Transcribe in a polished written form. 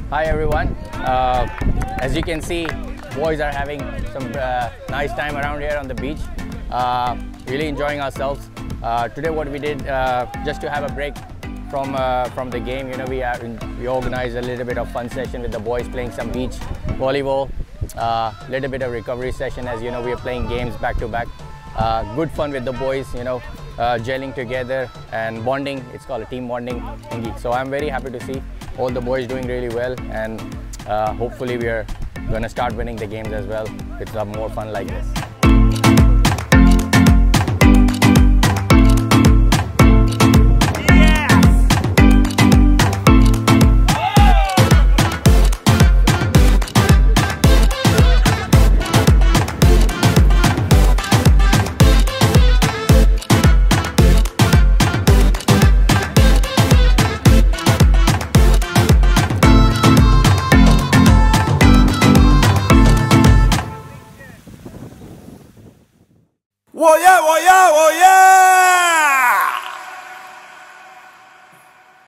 Hi everyone. As you can see, boys are having some nice time around here on the beach. Really enjoying ourselves. Today what we did, just to have a break from the game, you know, we organized a little bit of fun session with the boys, playing some beach volleyball, little bit of recovery session. As you know, we are playing games back to back. Good fun with the boys, you know, gelling together and bonding. It's called a team bonding thingy. So I'm very happy to see all the boys doing really well, and hopefully we are going to start winning the games as well with some more fun like this. Oh yeah, oh yeah, oh yeah!